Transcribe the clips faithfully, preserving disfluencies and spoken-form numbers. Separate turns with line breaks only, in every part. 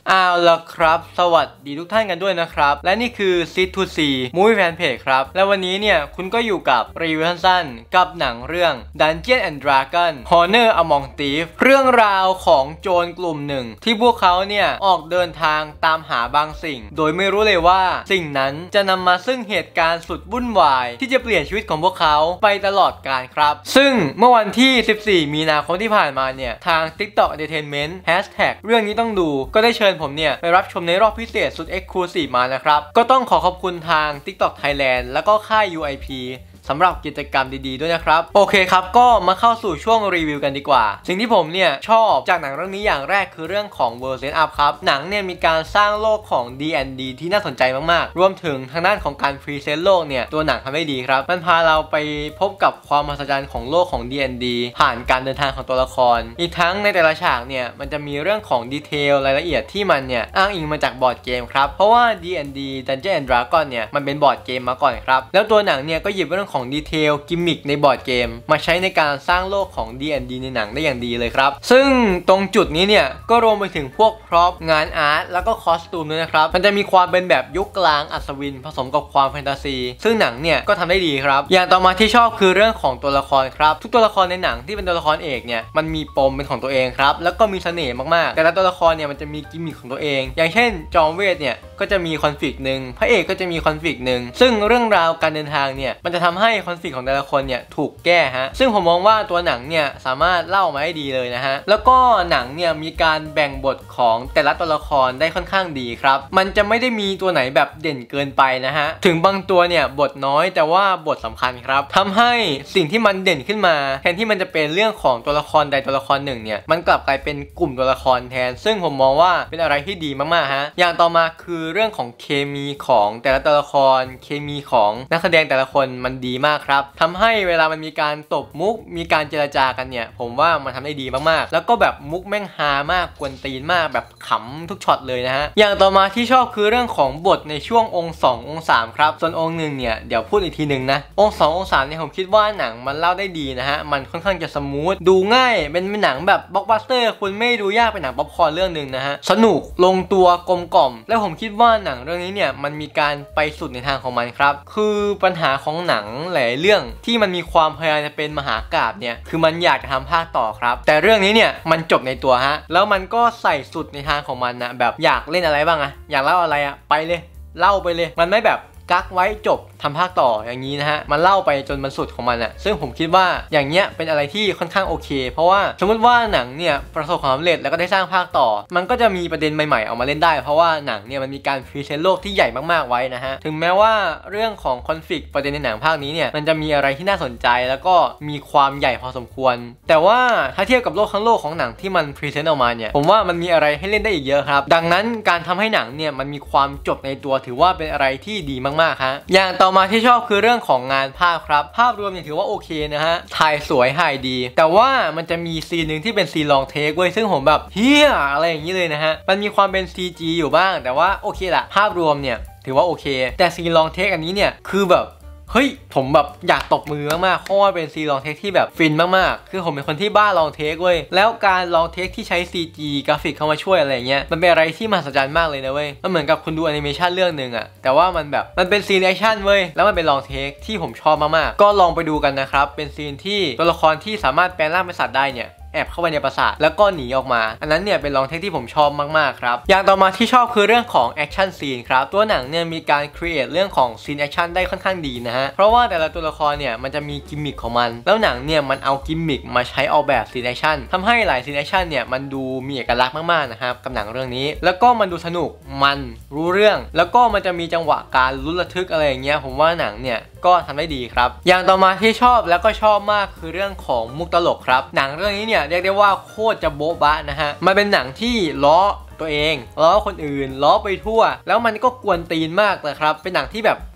เอาละครับสวัสดีทุกท่านกันด้วยนะครับและนี่คือ ซี ทู ซี Movie Fan Page ครับและวันนี้เนี่ยคุณก็อยู่กับรีวิวสั้นๆกับหนังเรื่อง Dungeons and Dragons Honor Among Thieves เรื่องราวของโจรกลุ่มหนึ่งที่พวกเขาเนี่ยออกเดินทางตามหาบางสิ่งโดยไม่รู้เลยว่าสิ่งนั้นจะนำมาซึ่งเหตุการณ์สุดวุ่นวายที่จะเปลี่ยนชีวิตของพวกเขาไปตลอดกาลครับซึ่งเมื่อวันที่สิบสี่มีนาคมที่ผ่านมาเนี่ยทาง TikTok Entertainment Hashtag เรื่องนี้ต้องดูก็ได้เชิญผมเนี่ยไปรับชมในรอบพิเศษสุด Exclusive มานะครับก็ต้องขอขอบคุณทาง TikTok Thailand แล้วก็ค่าย ยู ไอ พี สำหรับกิจกรรมดีๆด้วยนะครับโอเคครับก็มาเข้าสู่ช่วงรีวิวกันดีกว่าสิ่งที่ผมเนี่ยชอบจากหนังเรื่องนี้อย่างแรกคือเรื่องของ World Setup ครับหนังเนี่ยมีการสร้างโลกของ ดี แอนด์ ดี ที่น่าสนใจมากๆรวมถึงทางด้านของการพรีเซนต์โลกเนี่ยตัวหนังทำได้ดีครับมันพาเราไปพบกับความมหัศจรรย์ของโลกของ ดี แอนด์ ดี ผ่านการเดินทางของตัวละครอีกทั้งในแต่ละฉากเนี่ยมันจะมีเรื่องของดีเทลรายละเอียดที่มันเนี่ยอ้างอิงมาจากบอร์ดเกมครับเพราะว่า ดี แอนด์ ดี Dungeons and Dragons เนี่ยมันเป็นบอร์ดเกมมาก่อนครับแล้วตัวหนังเนี่ยก็หยิบเรื่องของดีเทลกิมมิคในบอร์ดเกมมาใช้ในการสร้างโลกของ ดี แอนด์ ดี ในหนังได้อย่างดีเลยครับซึ่งตรงจุดนี้เนี่ยก็รวมไปถึงพวกพร็อพงานอาร์ตแล้วก็คอสตูมด้วยนะครับมันจะมีความเป็นแบบยุคกลางอัศวินผสมกับความแฟนตาซีซึ่งหนังเนี่ยก็ทำได้ดีครับอย่างต่อมาที่ชอบคือเรื่องของตัวละครครับทุกตัวละครในหนังที่เป็นตัวละครเอกเนี่ยมันมีปมเป็นของตัวเองครับแล้วก็มีเสน่ห์มากๆแต่ละตัวละครเนี่ยมันจะมีกิมมิคของตัวเองอย่างเช่นจอมเวทเนี่ยก็จะมีคอนฟลิกต์หนึ่งพระเอกก็จะมีคอนฟลิกต์หนึ่งซึ่งเรื่องราวการเดินทางเนี่ยมันจะทำให้คอนฟลิกต์ของแต่ละคนเนี่ยถูกแก้ฮะซึ่งผมมองว่าตัวหนังเนี่ยสามารถเล่ามาได้ดีเลยนะฮะแล้วก็หนังเนี่ยมีการแบ่งบทของแต่ละตัวละครได้ค่อนข้างดีครับมันจะไม่ได้มีตัวไหนแบบเด่นเกินไปนะฮะถึงบางตัวเนี่ยบทน้อยแต่ว่าบทสำคัญครับทำให้สิ่งที่มันเด่นขึ้นมาแทนที่มันจะเป็นเรื่องของตัวละครใดตัวละครหนึ่งเนี่ยมันกลับกลายเป็นกลุ่มตัวละครแทนซึ่งผมมองว่าเป็นอะไรที่ดีมากๆฮะอย่างต่อมาคือเรื่องของเคมีของแต่ละตัวละครเคมีของนักแสดงแต่ละคนมันดีมากครับทำให้เวลามันมีการตบมุกมีการเจรจากันเนี่ยผมว่ามันทำได้ดีมากๆแล้วก็แบบมุกแม่งฮามากกวนตีนมากแบบขำทุกช็อตเลยนะฮะอย่างต่อมาที่ชอบคือเรื่องของบทในช่วงองค์สององค์สามครับส่วนองค์หนึ่งเนี่ยเดี๋ยวพูดอีกทีหนึ่งนะองค์สององค์สามเนี่ยผมคิดว่าหนังมันเล่าได้ดีนะฮะมันค่อนข้างจะสมูทดูง่ายเป็นหนังแบบบล็อกบัสเตอร์คุณไม่ดูยากเป็นหนังป๊อปคอร์นเรื่องนึงนะฮะสนุกลงตัวกลมกล่อมและผมคิดว่าหนังเรื่องนี้เนี่ยมันมีการไปสุดในทางของมันครับคือปัญหาของหนังหลายเรื่องที่มันมีความพยายามจะเป็นมหากาพย์เนี่ยคือมันอยากจะทำภาคต่อครับแต่เรื่องนี้เนี่ยมันจบในตัวฮะแล้วมันก็ใส่สุดในทางของมันนะแบบอยากเล่นอะไรบ้างอะอยากเล่าอะไรอะไปเลยเล่าไปเลยมันไม่แบบกักไว้จบทำภาคต่ออย่างนี้นะฮะมันเล่าไปจนมันสุดของมันอะซึ่งผมคิดว่าอย่างเงี้ยเป็นอะไรที่ค่อนข้างโอเคเพราะว่าสมมติว่าหนังเนี่ยประสบความสำเร็จแล้วก็ได้สร้างภาคต่อมันก็จะมีประเด็นใหม่ๆออกมาเล่นได้เพราะว่าหนังเนี่ยมันมีการพรีเซนต์โลกที่ใหญ่มากๆไว้นะฮะถึงแม้ว่าเรื่องของคอนฟลิกต์ประเด็นในหนังภาคนี้เนี่ยมันจะมีอะไรที่น่าสนใจแล้วก็มีความใหญ่พอสมควรแต่ว่าถ้าเทียบกับโลกทั้งโลกของหนังที่มันพรีเซนต์ออกมาเนี่ยผมว่ามันมีอะไรให้เล่นได้อีกเยอะครับดังนั้นการทำให้หนังเนี่ยมันมีความจบในตัวถือว่าเป็นอะไรที่ดีมากๆฮะอย่างต่อมาที่ชอบคือเรื่องของงานภาพครับภาพรวมเนี่ยถือว่าโอเคนะฮะถ่ายสวยถ่ายดีแต่ว่ามันจะมีซีนหนึ่งที่เป็นซีนลองเทคเว้ยซึ่งผมแบบเฮียอะไรอย่างนี้เลยนะฮะมันมีความเป็น ซี จี อยู่บ้างแต่ว่าโอเคละภาพรวมเนี่ยถือว่าโอเคแต่ซีนลองเทคอันนี้เนี่ยคือแบบเฮ้ยผมแบบอยากตบมือมากๆเพราะว่าเป็นซีลองเทคที่แบบฟินมากๆคือผมเป็นคนที่บ้าลองเทคเว้ยแล้วการลองเทคที่ใช้ ซี จี กราฟิกเข้ามาช่วยอะไรเงี้ยมันเป็นอะไรที่มหัศจรรย์มากเลยนะเว้ยมันเหมือนกับคุณดูแอนิเมชันเรื่องนึงอะแต่ว่ามันแบบมันเป็นซีนแอคชั่นเว้ยแล้วมันเป็นลองเทคที่ผมชอบมากๆก็ลองไปดูกันนะครับเป็นซีนที่ตัวละครที่สามารถแปลงร่างเป็นสัตว์ได้เนี่ยแอบเข้าไปในปราสาทแล้วก็หนีออกมาอันนั้นเนี่ยเป็นลองเทคที่ผมชอบมากๆครับอย่างต่อมาที่ชอบคือเรื่องของแอคชั่นซีนครับตัวหนังเนี่ยมีการครีเอทเรื่องของซีนแอคชั่นได้ค่อนข้างดีนะฮะเพราะว่าแต่ละตัวละครเนี่ยมันจะมีกิมมิคของมันแล้วหนังเนี่ยมันเอากิมมิคมาใช้ออกแบบซีนแอคชั่นทำให้หลายซีนแอคชั่นเนี่ยมันดูมีเอกลักษณ์มากๆนะครับกับหนังเรื่องนี้แล้วก็มันดูสนุกมันรู้เรื่องแล้วก็มันจะมีจังหวะการลุ้นระทึกอะไรอย่างเงี้ยผมว่าหนังเนี่ยก็ทำได้ดีครับอย่างต่อมาที่ชอบแล้วก็ชอบมากคือเรื่องของมุกตลกครับหนังเรื่องนี้เนี่ยเรียกได้ว่าโคตรจะโบ๊ะบะนะฮะมันเป็นหนังที่ล้อตัวเองล้อคนอื่นล้อไปทั่วแล้วมันก็กวนตีนมากเลยครับเป็นหนังที่แบบ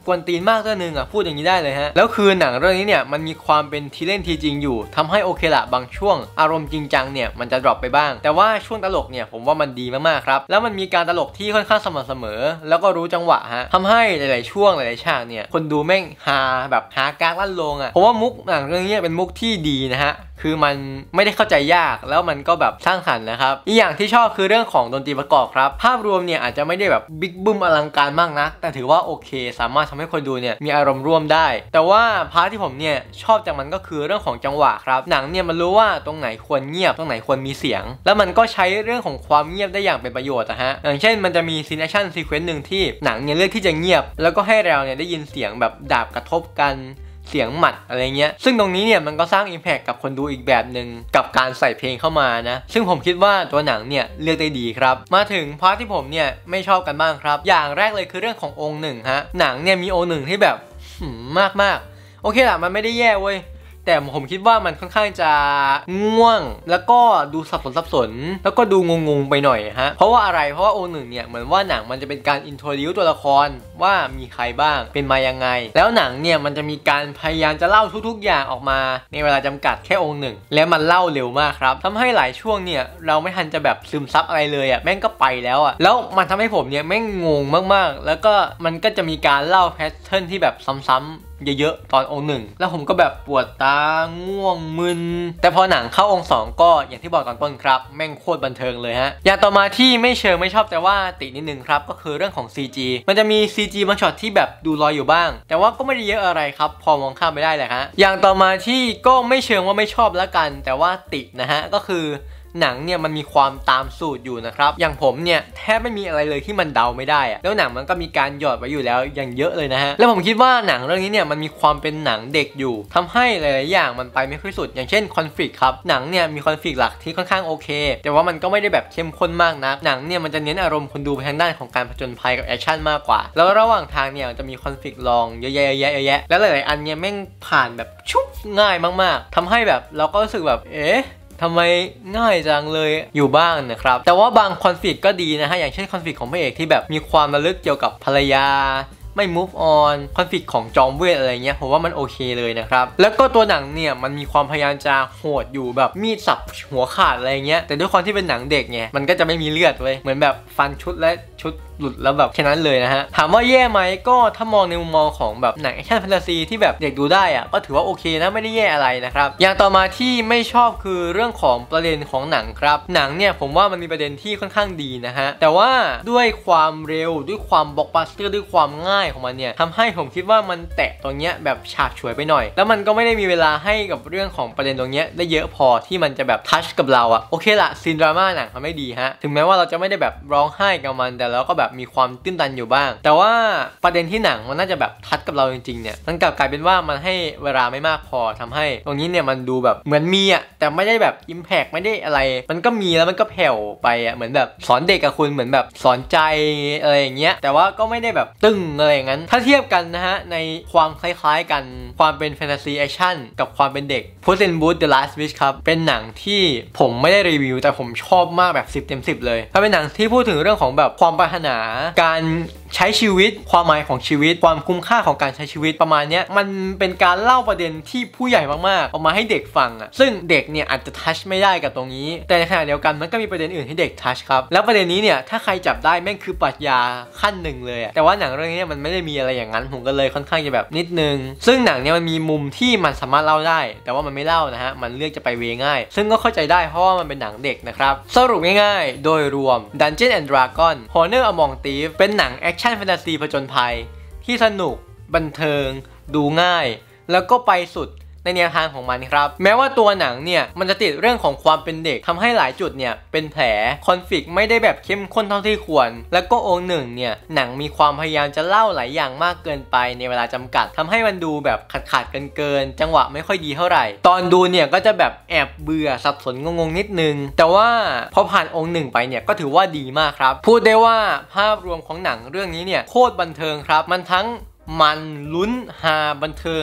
วนตีนมากเรื่องนึงอ่ะพูดอย่างนี้ได้เลยฮะแล้วคือหนังเรื่องนี้เนี่ยมันมีความเป็นทีเล่นทีจริงอยู่ทำให้โอเคละบางช่วงอารมณ์จริงจังเนี่ยมันจะดรอปไปบ้างแต่ว่าช่วงตลกเนี่ยผมว่ามันดีมากๆครับแล้วมันมีการตลกที่ค่อนข้างสม่ำเสมอแล้วก็รู้จังหวะฮะทำให้หลายๆช่วงหลายๆฉากเนี่ยคนดูแม่งฮาแบบฮากากลั่นโลงอ่ะผมว่ามุกหนังเรื่องนี้เป็นมุกที่ดีนะฮะคือมันไม่ได้เข้าใจยากแล้วมันก็แบบสร้างสรรค์นะครับอีกอย่างที่ชอบคือเรื่องของดนตรีประกอบครับภาพรวมเนี่ยอาจจะไม่ได้แบบบิ๊กบึ้มอลังการมากนักแต่ถือว่าโอเคสามารถทำให้คนดูเนี่ยมีอารมณ์ร่วมได้แต่ว่าพาร์ทที่ผมเนี่ยชอบจากมันก็คือเรื่องของจังหวะครับหนังเนี่ยมันรู้ว่าตรงไหนควรเงียบตรงไหนควรมีเสียงแล้วมันก็ใช้เรื่องของความเงียบได้อย่างเป็นประโยชน์นะฮะอย่างเช่นมันจะมีซีนแอคชั่นซีเควนซ์หนึ่งที่หนังเนี่ยเลือกที่จะเงียบแล้วก็ให้เราเนี่ยได้ยินเสียงแบบดาบกระทบกันเสียงหมัดอะไรเงี้ยซึ่งตรงนี้เนี่ยมันก็สร้าง impact กับคนดูอีกแบบหนึ่งกับการใส่เพลงเข้ามานะซึ่งผมคิดว่าตัวหนังเนี่ยเลือกได้ดีครับมาถึงพาร์ทที่ผมเนี่ยไม่ชอบกันบ้างครับอย่างแรกเลยคือเรื่องขององค์หนึ่งฮะหนังเนี่ยมีองค์หนึ่งที่แบบมากมากโอเคละมันไม่ได้แย่เว้ยแต่ผมคิดว่ามันค่อนข้างจะง่วงแล้วก็ดูสับสนสับสนแล้วก็ดูงงๆไปหน่อยฮะเพราะว่าอะไรเพราะว่าโอหนึ่งเนี่ยเหมือนว่าหนังมันจะเป็นการอินโทรดิวตัวละครว่ามีใครบ้างเป็นมายังไงแล้วหนังเนี่ยมันจะมีการพยายามจะเล่าทุกๆอย่างออกมาในเวลาจำกัดแค่องค์หนึ่งแล้วมันเล่าเร็วมากครับทำให้หลายช่วงเนี่ยเราไม่ทันจะแบบซึมซับอะไรเลยอ่ะแม่งก็ไปแล้วอ่ะแล้วมันทำให้ผมเนี่ยแม่งงงมากๆแล้วก็มันก็จะมีการเล่าแพทเทิร์นที่แบบซ้ำๆเยอะๆตอนองค์หนึ่งแล้วผมก็แบบปวดตาง่วงมึนแต่พอหนังเข้าองค์สองก็อย่างที่บอกตอนต้นครับแม่งโคตรบันเทิงเลยฮะอย่างต่อมาที่ไม่เชิงไม่ชอบแต่ว่าตินิดนึงครับก็คือเรื่องของ ซี จี มันจะมี ซี จี บางช็อตที่แบบดูลอยอยู่บ้างแต่ว่าก็ไม่ได้เยอะอะไรครับพอมองข้ามไปได้แหละฮะอย่างต่อมาที่ก็ไม่เชิงว่าไม่ชอบแล้วกันแต่ว่าตินะฮะก็คือหนังเนี่ยมันมีความตามสูตรอยู่นะครับอย่างผมเนี่ยแทบไม่มีอะไรเลยที่มันเดาไม่ได้อะแล้วหนังมันก็มีการหยอดไว้อยู่แล้วอย่างเยอะเลยนะฮะแล้วผมคิดว่าหนังเรื่องนี้เนี่ยมันมีความเป็นหนังเด็กอยู่ทำให้หลายๆอย่างมันไปไม่ค่อยสุดอย่างเช่นคอนฟ lict ครับหนังเนี่ยมีคอนฟ lict หลักที่ค่อนข้างโอเคแต่ว่ามันก็ไม่ได้แบบเข้มข้นมากนักหนังเนี่ยมันจะเน้นอารมณ์คนดูไปทางด้านของการผจญภัยกับแอคชั่นมากกว่าแล้วระหว่างทางเนี่ยจะมีคอนฟ lict รองเยอะแยะเยอะแยะแล้วหลายๆอันเนี่ยแม่งผ่านแบบชุบง่ายมากๆทำให้แบบเราก็รู้สึกแบบเอ๊ะทำไมง่ายจังเลยอยู่บ้างนะครับแต่ว่าบางคอนฟ lict ก็ดีนะฮะอย่างเช่นคอนฟ lict ของพระเอกที่แบบมีความระลึกเกี่ยวกับภรรยาไม่ move on คอนฟ lict ของจอมเวทอะไรเงี้ยผมว่ามันโอเคเลยนะครับแล้วก็ตัวหนังเนี่ยมันมีความพยายามจะโหดอยู่แบบมีดสับหัวขาดอะไรเงี้ยแต่ด้วยความที่เป็นหนังเด็กไงมันก็จะไม่มีเลือดเลยเหมือนแบบฟันชุดและชุดหลุดแล้วแบบแค่นั้นเลยนะฮะถามว่าแย่ไหมก็ถ้ามองในมุมมองของแบบหนังแอคชั่นแฟนตาซีที่แบบเด็กดูได้อะก็ถือว่าโอเคนะไม่ได้แย่อะไรนะครับอย่างต่อมาที่ไม่ชอบคือเรื่องของประเด็นของหนังครับหนังเนี่ยผมว่ามันมีประเด็นที่ค่อนข้างดีนะฮะแต่ว่าด้วยความเร็วด้วยความบล็อกบัสเตอร์ด้วยความง่ายของมันเนี่ยทำให้ผมคิดว่ามันแตะตรงเนี้ยแบบฉาบฉวยไปหน่อยแล้วมันก็ไม่ได้มีเวลาให้กับเรื่องของประเด็นตรงเนี้ยได้เยอะพอที่มันจะแบบทัชกับเราอะโอเคละซีนดราม่าหนังทำไม่ดีฮะถึงแม้ว่าเราจะไม่ได้แบบร้องไห้กับมันแต่เราก็แบบมีความตื้นตันอยู่บ้างแต่ว่าประเด็นที่หนังมันน่าจะแบบทัดกับเราจริงๆเนี่ยมันกลับกลายเป็นว่ามันให้เวลาไม่มากพอทำให้ตรงนี้เนี่ยมันดูแบบเหมือนมีอ่ะแต่ไม่ได้แบบอิมแพกไม่ได้อะไรมันก็มีแล้วมันก็แผ่วไปอ่ะเหมือนแบบสอนเด็กกับคุณเหมือนแบบสอนใจอะไรอย่างเงี้ยแต่ว่าก็ไม่ได้แบบตึงอะไรอย่างนั้นถ้าเทียบกันนะฮะในความคล้ายๆกันความเป็นแฟนตาซีแอคชั่นกับความเป็นเด็ก Puss in Boots: The Last Wish ครับเป็นหนังที่ผมไม่ได้รีวิวแต่ผมชอบมากแบบสิบเต็มสิบเลยถ้าเป็นหนังที่พูดถึงเรื่องของแบบความปรารถนาการใช้ชีวิตความหมายของชีวิตความคุ้มค่าของการใช้ชีวิตประมาณนี้มันเป็นการเล่าประเด็นที่ผู้ใหญ่มากๆเอามาให้เด็กฟังอ่ะซึ่งเด็กเนี่ยอาจจะทัชไม่ได้กับตรงนี้แต่ในขณะเดียวกันมันก็มีประเด็นอื่นที่เด็กทัชครับแล้วประเด็นนี้เนี่ยถ้าใครจับได้แม่งคือปรัชญาขั้นหนึ่งเลยอ่ะแต่ว่าหนังเรื่องนี้มันไม่ได้มีอะไรอย่างนั้นผมก็เลยค่อนข้างจะแบบนิดนึงซึ่งหนังเนี่ยมันมีมุมที่มันสามารถเล่าได้แต่ว่ามันไม่เล่านะฮะมันเลือกจะไปเวง่ายซึ่งก็เข้าใจได้เพราะว่ามันเป็นหนังเด็กนะครับสรุปง่ายๆโดยรวม Dungeons and Dragons Honor Among Thieves เป็นหนังแอคชั่นแฟนตาซีผจญภัยที่สนุกบันเทิงดูง่ายแล้วก็ไปสุดในแนวทางของมันครับแม้ว่าตัวหนังเนี่ยมันจะติดเรื่องของความเป็นเด็กทำให้หลายจุดเนี่ยเป็นแผลคอนฟ lict ไม่ได้แบบเข้มข้นเท่าที่ควรแล้วก็องค์หนึ่งเนี่ยหนังมีความพยายามจะเล่าหลายอย่างมากเกินไปในเวลาจำกัดทำให้มันดูแบบขาดขาดเกินเกินจังหวะไม่ค่อยดีเท่าไหร่ตอนดูเนี่ยก็จะแบบแอบเบื่อสับสนงงๆนิดนึงแต่ว่าพอผ่านองค์หนึ่งไปเนี่ยก็ถือว่าดีมากครับพูดได้ว่าภาพรวมของหนังเรื่องนี้เนี่ยโคตรบันเทิงครับมันทั้งมันลุ้นฮาบันเทิง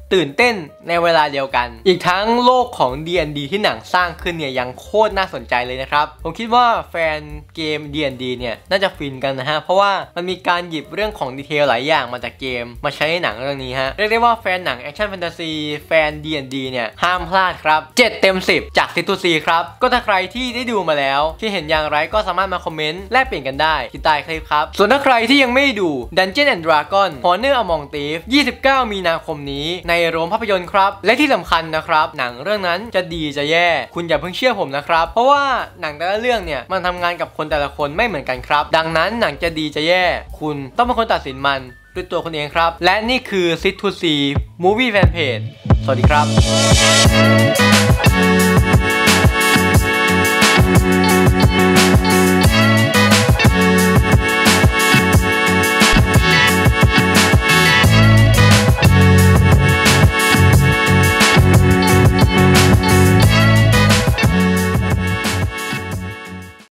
ตื่นเต้นในเวลาเดียวกันอีกทั้งโลกของ ดี แอนด์ ดี ที่หนังสร้างขึ้นเนี่ยยังโคตรน่าสนใจเลยนะครับผมคิดว่าแฟนเกม ดี แอนด์ ดี เนี่ยน่าจะฟินกันนะฮะเพราะว่ามันมีการหยิบเรื่องของดีเทลหลายอย่างมาจากเกมมาใช้ในหนังเรื่องนี้ฮะเรียกได้ว่าแฟนหนังแอคชั่นแฟนตาซีแฟน ดี แอนด์ ดี เนี่ยห้ามพลาดครับเจ็ดเต็มสิบจากซิทูซีครับก็ถ้าใครที่ได้ดูมาแล้วที่เห็นอย่างไรก็สามารถมาคอมเมนต์แลกเปลี่ยนกันได้ที่ใต้คลิปครับส่วนถ้าใครที่ยังไม่ดู Dungeons and Dragons Honor Among Thieves ยี่สิบเก้ามีนาคมนี้ในโรงภาพยนตร์ครับและที่สำคัญนะครับหนังเรื่องนั้นจะดีจะแย่คุณอย่าเพิ่งเชื่อผมนะครับเพราะว่าหนังแต่ละเรื่องเนี่ยมันทำงานกับคนแต่ละคนไม่เหมือนกันครับดังนั้นหนังจะดีจะแย่คุณต้องเป็นคนตัดสินมันด้วยตัวคุณเองครับและนี่คือ ซิท ทู ซี Movie Fan Page สวัสดีครับ